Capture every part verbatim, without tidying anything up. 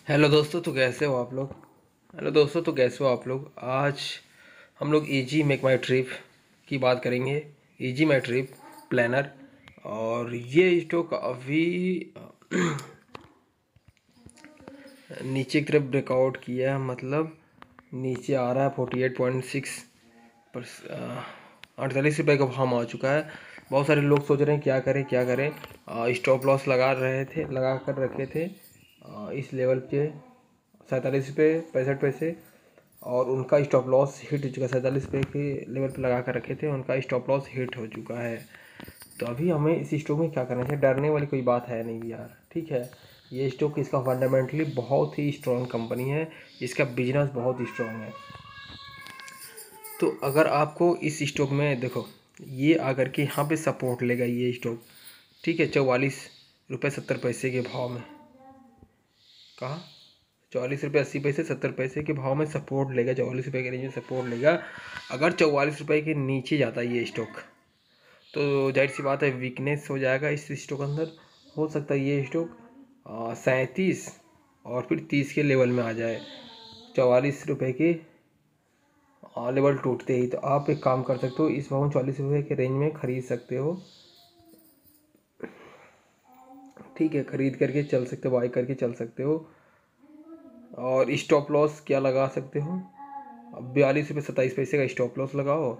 Hello दोस्तों, तो कैसे हो आप लोग। हेलो दोस्तों, तो कैसे हो आप लोग। आज हम लोग इजी मेक माई ट्रिप की बात करेंगे। Easy my trip planner. और ये स्टॉक अभी नीचे की तरफ ब्रेकआउट किया है, मतलब नीचे आ रहा है फोर्टी एट पॉइंट सिक्स पर अड़तालीस रुपये का भाव आ चुका है। बहुत सारे लोग सोच रहे हैं क्या करें क्या करें। स्टॉप लॉस लगा रहे थे, लगा कर रखे थे आ, इस लेवल पे सैंतालीस रुपये पैंसठ पैसे। और उनका स्टॉप लॉस हिट हो चुका है, सैंतालीस रुपये के लेवल पे लगा कर रखे थे, उनका स्टॉप लॉस हिट हो चुका है। तो अभी हमें इस स्टॉक में क्या करना चाहिए, डरने वाली कोई बात है नहीं यार। ठीक है, ये स्टॉक इसका फंडामेंटली बहुत ही स्ट्रॉन्ग कंपनी है, इसका बिजनेस बहुत ही स्ट्रॉन्ग है। तो अगर आपको इस स्टॉक में देखो, ये आकर के यहाँ पे सपोर्ट लेगा ये स्टॉक। ठीक है, चौवालीस रुपये सत्तर पैसे के भाव में, कहा चौवालीस रुपये अस्सी पैसे सत्तर पैसे के भाव में सपोर्ट लेगा, चौवालीस रुपये के रेंज में सपोर्ट लेगा। अगर चौवालीस रुपये के नीचे जाता है ये स्टॉक, तो जाहिर सी बात है वीकनेस हो जाएगा इस स्टॉक अंदर। हो सकता है ये स्टॉक सैंतीस और फिर तीस के लेवल में आ जाए, चौवालीस रुपये के लेवल टूटते ही। तो आप एक काम कर सकते हो, इस भाव में चालीस रुपये के रेंज में ख़रीद सकते हो। ठीक है, ख़रीद करके चल सकते हो, बाई करके चल सकते हो। और स्टॉप लॉस क्या लगा सकते हो, अब बयालीस रुपये सत्ताईस पैसे का स्टॉप लॉस लगाओ।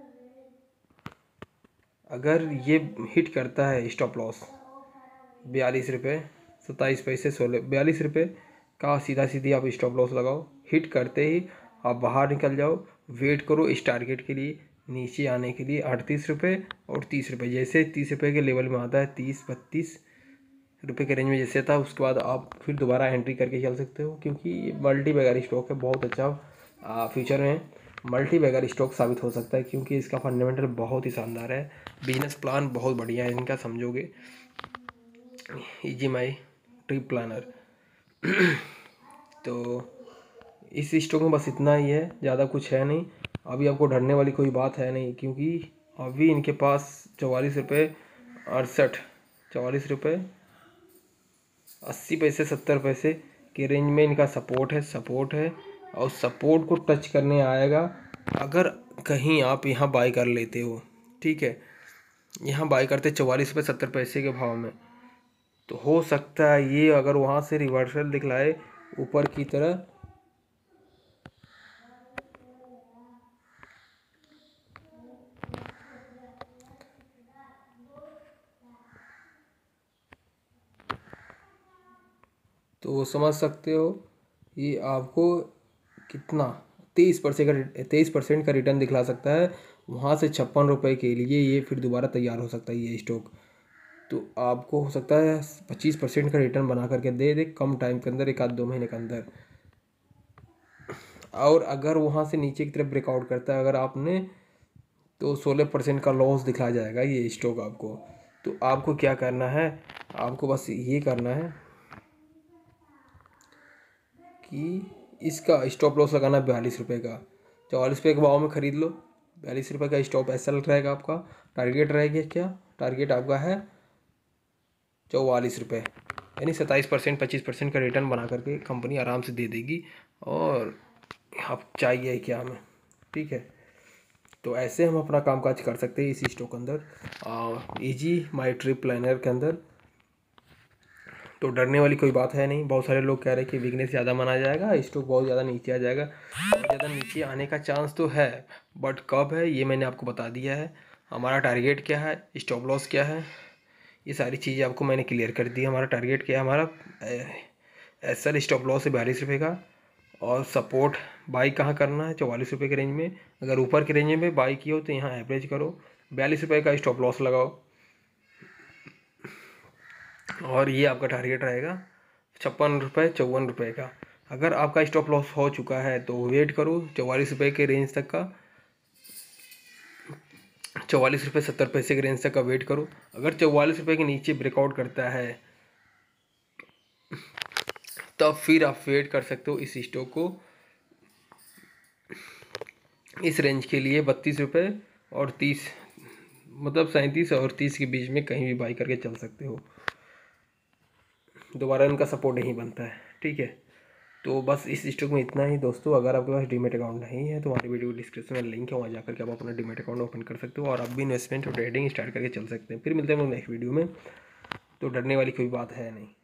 अगर ये हिट करता है स्टॉप लॉस बयालीस रुपये सत्ताईस पैसे सोलह बयालीस रुपये का, सीधा सीधी आप स्टॉप लॉस लगाओ। हिट करते ही आप बाहर निकल जाओ, वेट करो इस टारगेट के लिए नीचे आने के लिए अड़तीस रुपये और तीस रुपये। जैसे तीस रुपये के लेवल में आता है, तीस बत्तीस रुपये के रेंज में जैसे था, उसके बाद आप फिर दोबारा एंट्री करके चल सकते हो, क्योंकि ये मल्टी बैगर स्टॉक है, बहुत अच्छा फ्यूचर में मल्टी बैगर स्टॉक साबित हो सकता है, क्योंकि इसका फंडामेंटल बहुत ही शानदार है, बिजनेस प्लान बहुत बढ़िया है इनका, समझोगे। Easy my trip planner. तो इस स्टॉक में बस इतना ही है, ज़्यादा कुछ है नहीं। अभी आपको डरने वाली कोई बात है नहीं, क्योंकि अभी इनके पास चौवालीस रुपये अड़सठ चौवालीस रुपये अस्सी पैसे सत्तर पैसे के रेंज में इनका सपोर्ट है सपोर्ट है और सपोर्ट को टच करने आएगा। अगर कहीं आप यहाँ बाई कर लेते हो, ठीक है, यहाँ बाई करते चौवालीस रुपये सत्तर पैसे के भाव में, तो हो सकता है ये अगर वहाँ से रिवर्सल दिखलाए ऊपर की तरह, तो समझ सकते हो ये आपको कितना तेईस परसेंट का तेईस परसेंट का रिटर्न दिखला सकता है। वहाँ से छप्पन रुपये के लिए ये फिर दोबारा तैयार हो सकता है ये स्टॉक। तो आपको हो सकता है पच्चीस परसेंट का रिटर्न बना करके दे दे कम टाइम के अंदर, एक आध दो महीने के अंदर। और अगर वहाँ से नीचे की तरफ ब्रेकआउट करता है अगर आपने, तो सोलह परसेंट का लॉस दिखा जाएगा ये स्टॉक आपको। तो आपको क्या करना है, आपको बस ये करना है कि इसका स्टॉप लॉस लगाना है बयालीस रुपये का, चौवालीस रुपये के भाव में ख़रीद लो, बयालीस रुपये का स्टॉप ऐसा लग रहेगा आपका। टारगेट रहेगा क्या, टारगेट आपका है चौवालीस रुपये, यानी सत्ताईस परसेंट पच्चीस परसेंट का रिटर्न बना करके कंपनी आराम से दे देगी। और आप चाहिए क्या हमें, ठीक है। तो ऐसे हम अपना कामकाज कर सकते हैं इसी स्टॉक के अंदर, इजी माई ट्रिप प्लानर के अंदर। तो डरने वाली कोई बात है नहीं। बहुत सारे लोग कह रहे हैं कि वीकनेस ज़्यादा माना जाएगा, स्टॉक बहुत ज़्यादा नीचे आ जाएगा। बहुत ज़्यादा नीचे आने का चांस तो है, बट कब है ये मैंने आपको बता दिया है। हमारा टारगेट क्या है, स्टॉप लॉस क्या है, ये सारी चीज़ें आपको मैंने क्लियर कर दी। हमारा टारगेट क्या है, हमारा एस एल स्टॉप लॉस है बयालीस रुपये का, और सपोर्ट बाई कहाँ करना है, चौवालीस रुपये के रेंज में। अगर ऊपर के रेंज में बाई की हो तो यहाँ एवरेज करो, बयालीस रुपये का स्टॉप लॉस लगाओ, और ये आपका टारगेट रहेगा छप्पन रुपये चौवन रुपये का। अगर आपका स्टॉप लॉस हो चुका है तो वेट करो चौवालीस रुपये के रेंज तक का, चौवालीस रुपये सत्तर पैसे के रेंज तक का वेट करो। अगर चौवालीस रुपये के नीचे ब्रेकआउट करता है तब फिर आप वेट कर सकते हो इस स्टॉक को इस रेंज के लिए बत्तीस रुपये और तीस, मतलब सैंतीस और तीस के बीच में कहीं भी बाई करके चल सकते हो। दोबारा इनका सपोर्ट नहीं बनता है, ठीक है। तो बस इस स्टॉक में इतना ही दोस्तों। अगर आपके पास डीमेट अकाउंट नहीं है तो हमारी वीडियो डिस्क्रिप्शन में लिंक है, वहाँ जाकर के आप अपना डीमेट अकाउंट ओपन कर सकते हो और आप भी इन्वेस्टमेंट और ट्रेडिंग स्टार्ट करके चल सकते हैं। फिर मिलते हैं हम लोग नेक्स्ट वीडियो में। तो डरने वाली कोई बात है नहीं।